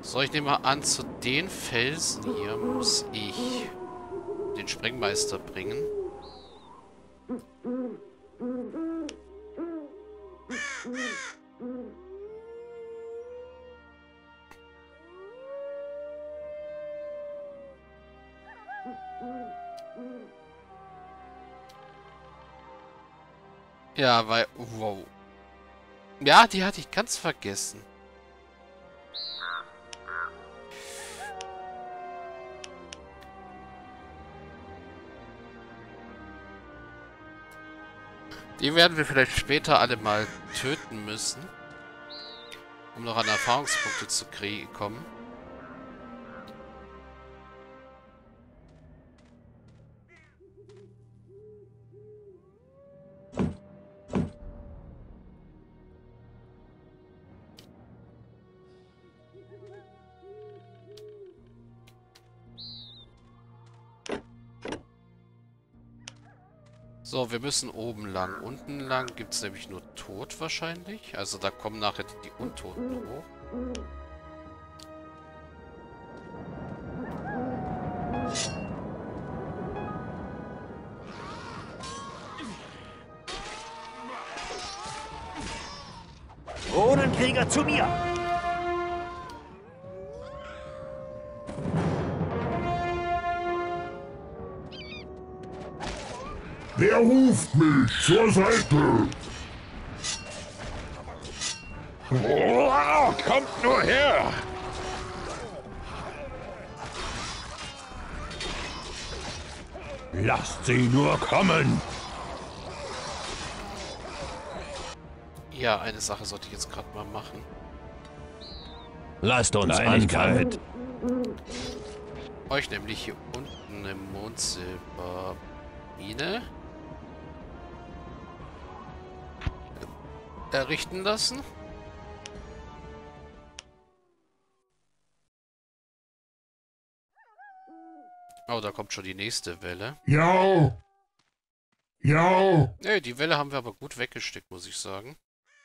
So, ich nehme mal an, zu den Felsen hier muss ich den Sprengmeister bringen. Ja, weil... Wow. Ja, die hatte ich ganz vergessen. Die werden wir vielleicht später alle mal töten müssen, um noch an Erfahrungspunkte zu kommen. So, wir müssen oben lang. Unten lang gibt es nämlich nur Tod wahrscheinlich. Also da kommen nachher die Untoten hoch. Runenkrieger zu mir! Wer ruft mich zur Seite? Oh, kommt nur her! Lasst sie nur kommen! Ja, eine Sache sollte ich jetzt gerade mal machen. Lasst uns anfangen. Euch nämlich hier unten eine Mondsilbermine errichten lassen. Oh, da kommt schon die nächste Welle. Ja. Ja. Ne, die Welle haben wir aber gut weggesteckt, muss ich sagen.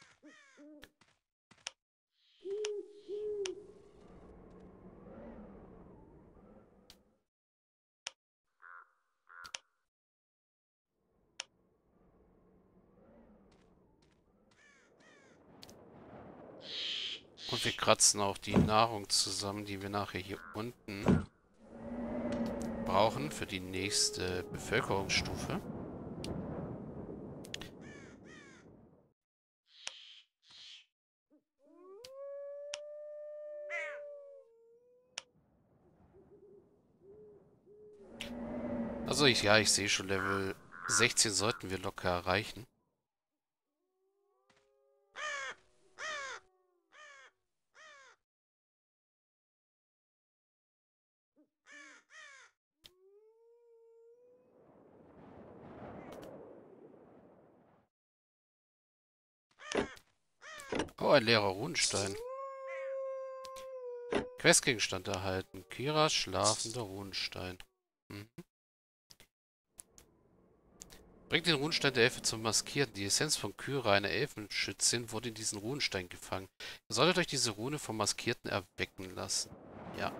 Und wir kratzen auch die Nahrung zusammen, die wir nachher hier unten brauchen für die nächste Bevölkerungsstufe. Also ich sehe schon, Level 16 sollten wir locker erreichen. Oh, ein leerer Runenstein. Questgegenstand erhalten. Kiras schlafender Runenstein. Mhm. Bringt den Runenstein der Elfe zum Maskieren. Die Essenz von Kyra, einer Elfenschützin, wurde in diesen Runenstein gefangen. Ihr solltet euch diese Rune vom Maskierten erwecken lassen. Ja.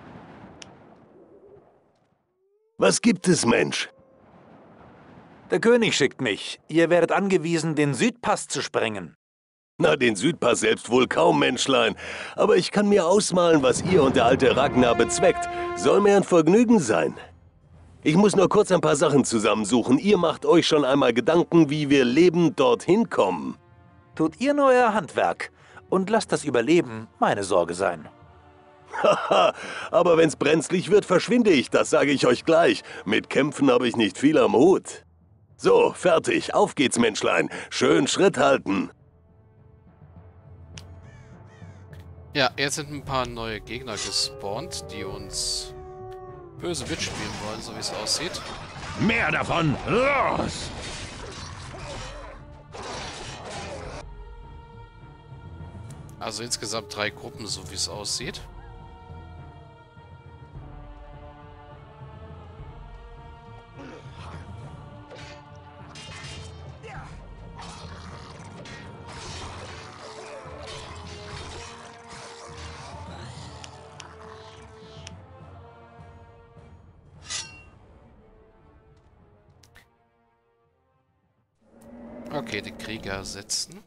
Was gibt es, Mensch? Der König schickt mich. Ihr werdet angewiesen, den Südpass zu sprengen. Na, den Südpass selbst wohl kaum, Menschlein. Aber ich kann mir ausmalen, was ihr und der alte Ragnar bezweckt. Soll mir ein Vergnügen sein. Ich muss nur kurz ein paar Sachen zusammensuchen. Ihr macht euch schon einmal Gedanken, wie wir lebend dorthin kommen. Tut ihr nur euer Handwerk und lasst das Überleben meine Sorge sein. Haha, aber wenn's brenzlig wird, verschwinde ich, das sage ich euch gleich. Mit Kämpfen habe ich nicht viel am Hut. So, fertig. Auf geht's, Menschlein. Schön Schritt halten. Ja, jetzt sind ein paar neue Gegner gespawnt, die uns böse mitspielen wollen, so wie es aussieht. Mehr davon! Los! Also insgesamt 3 Gruppen, so wie es aussieht. Okay, den Krieger ersetzen.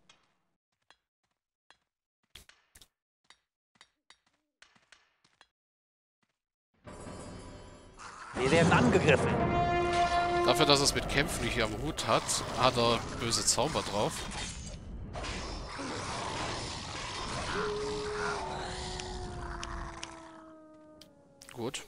Wir werden angegriffen. Dafür, dass er es mit Kämpfen nicht am Hut hat, hat er böse Zauber drauf. Gut.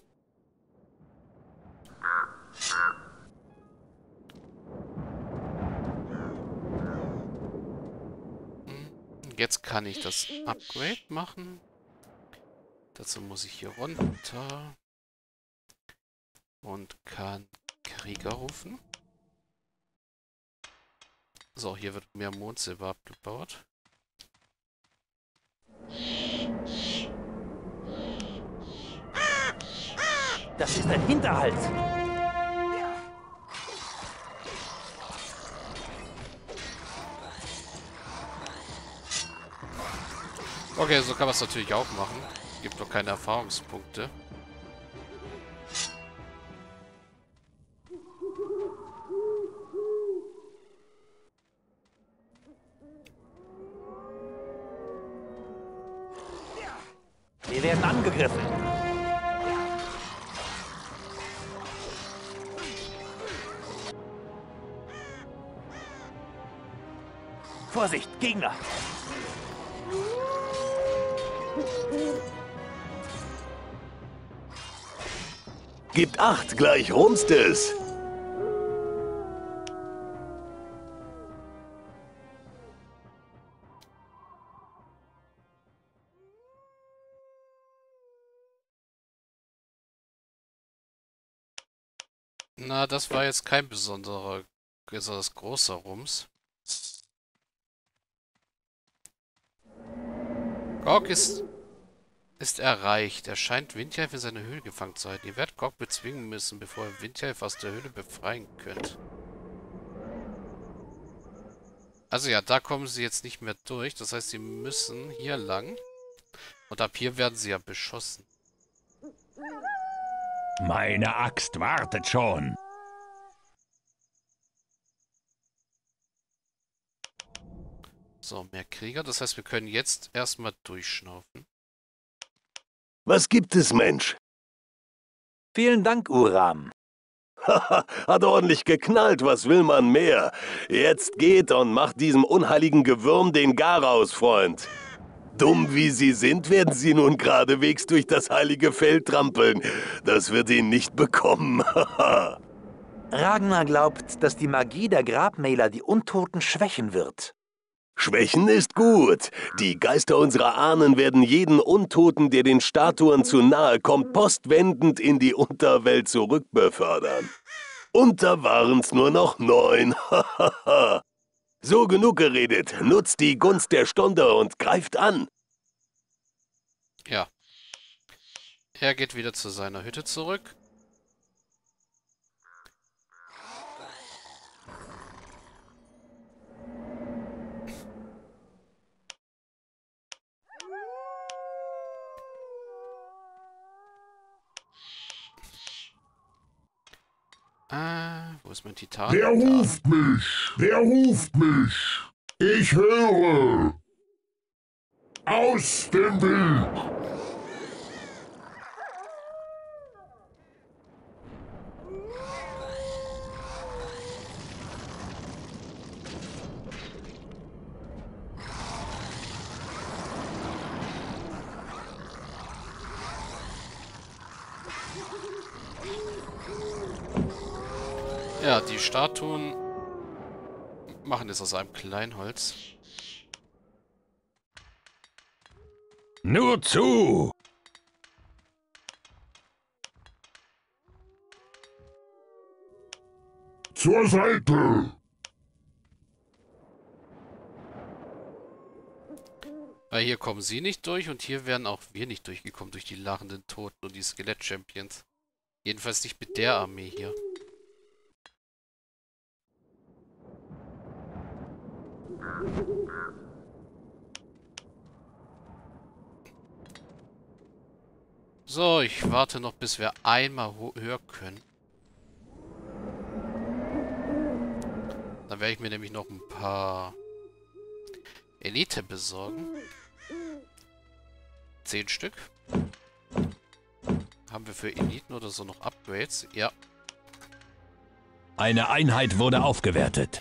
Jetzt kann ich das Upgrade machen. Dazu muss ich hier runter. Und kann Krieger rufen. So, hier wird mehr Mondsilber abgebaut. Das ist ein Hinterhalt. Okay, so kann man es natürlich auch machen. Gibt doch keine Erfahrungspunkte. Wir werden angegriffen. Vorsicht, Gegner! Gebt acht, gleich rumst es. Na, das war jetzt kein besonders großer Rums. Gork ist erreicht. Er scheint Windhilfe in seiner Höhle gefangen zu halten. Ihr werdet Gork bezwingen müssen, bevor ihr Windhilfe aus der Höhle befreien könnt. Also ja, da kommen sie jetzt nicht mehr durch. Das heißt, sie müssen hier lang. Und ab hier werden sie ja beschossen. Meine Axt wartet schon. So, mehr Krieger. Das heißt, wir können jetzt erstmal durchschnaufen. Was gibt es, Mensch? Vielen Dank, Uram. Haha, hat ordentlich geknallt, was will man mehr? Jetzt geht und macht diesem unheiligen Gewürm den Garaus, Freund. Dumm wie sie sind, werden sie nun geradewegs durch das heilige Feld trampeln. Das wird ihn nicht bekommen. Ragnar glaubt, dass die Magie der Grabmäler die Untoten schwächen wird. Schwächen ist gut. Die Geister unserer Ahnen werden jeden Untoten, der den Statuen zu nahe kommt, postwendend in die Unterwelt zurückbefördern. Und da waren's nur noch 9. So, genug geredet. Nutzt die Gunst der Stunde und greift an. Ja. Er geht wieder zu seiner Hütte zurück. Wo ist mein Titan? Wer ruft mich? Wer ruft mich? Ich höre. Aus dem Bild. Ja, die Statuen machen es aus einem Kleinholz. Nur zu! Zur Seite. Weil hier kommen sie nicht durch und hier werden auch wir nicht durchgekommen durch die lachenden Toten und die Skelett-Champions. Jedenfalls nicht mit der Armee hier. So, ich warte noch, bis wir einmal höher können. Dann werde ich mir nämlich noch ein paar Elite besorgen. 10 Stück. Haben wir für Eliten oder so noch Upgrades? Ja. Eine Einheit wurde aufgewertet.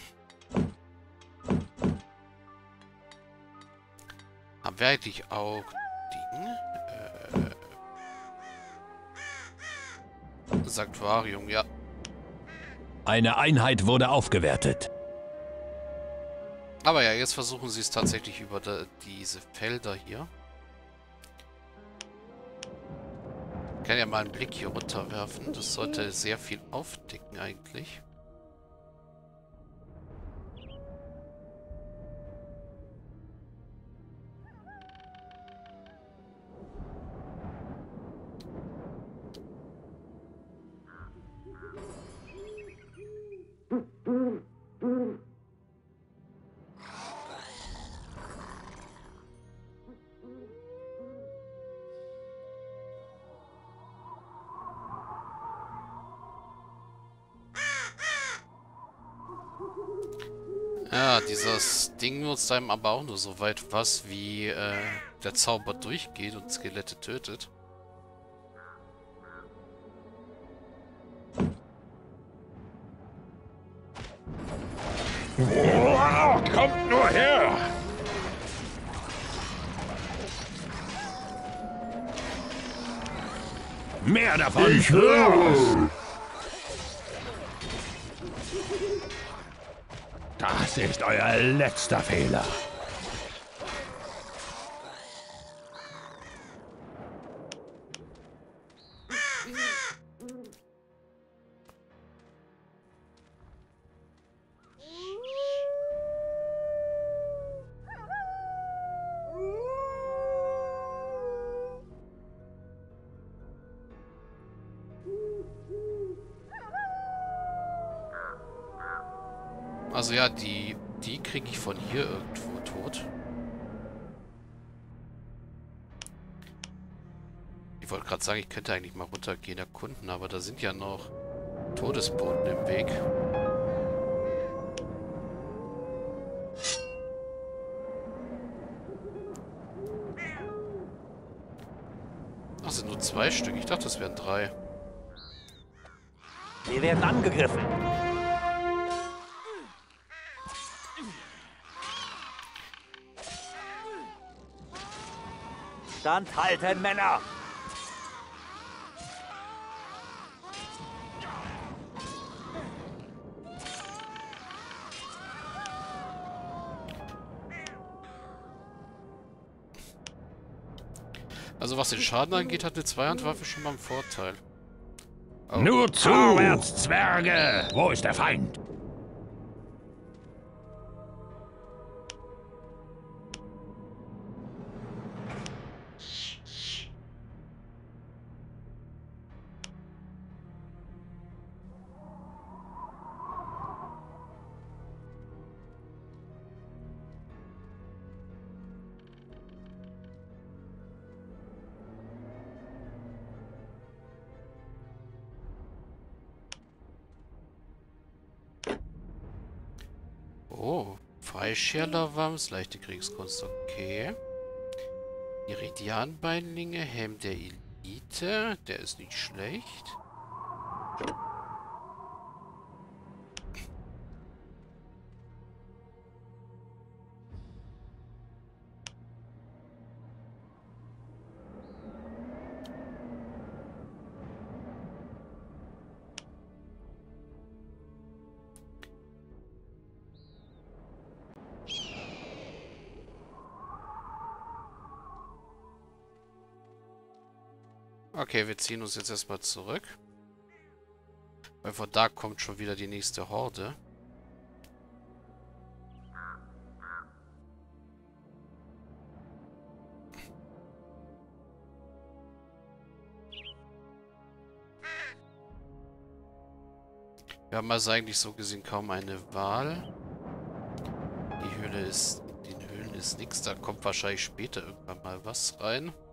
Haben wir eigentlich auch Sanktuarium, ja. Eine Einheit wurde aufgewertet. Aber ja, jetzt versuchen sie es tatsächlich über diese Felder hier. Ich kann ja mal einen Blick hier runterwerfen. Das sollte sehr viel aufdecken eigentlich. Ja, dieses Ding nutzt einem aber auch nur so weit was, wie der Zauber durchgeht und Skelette tötet. Wow, kommt nur her! Mehr davon! Ich höre! Das ist euer letzter Fehler. Also ja, die kriege ich von hier irgendwo tot. Ich wollte gerade sagen, ich könnte eigentlich mal runtergehen, erkunden, aber da sind ja noch Todesboten im Weg. Ach, sind nur 2 Stück. Ich dachte, es wären 3. Wir werden angegriffen. Standhalten, Männer! Also was den Schaden angeht, hat eine Zweihandwaffe schon mal einen Vorteil. Oh. Nur zuwärts, Zwerge! Wo ist der Feind? Oh, Freischärlerwams, leichte Kriegskunst, okay. Iridianbeinlinge, Helm der Elite, der ist nicht schlecht. Okay, wir ziehen uns jetzt erstmal zurück. Weil von da kommt schon wieder die nächste Horde. Wir haben also eigentlich so gesehen kaum eine Wahl. Die Höhle ist... In den Höhlen ist nichts, da kommt wahrscheinlich später irgendwann mal was rein.